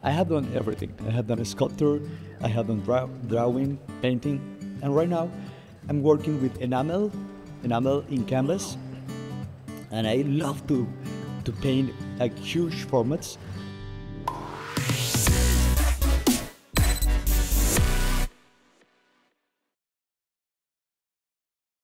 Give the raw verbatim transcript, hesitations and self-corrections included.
I have done everything. I have done sculpture, I have done draw- drawing, painting, and right now I'm working with enamel, enamel in canvas, and I love to to paint like huge formats.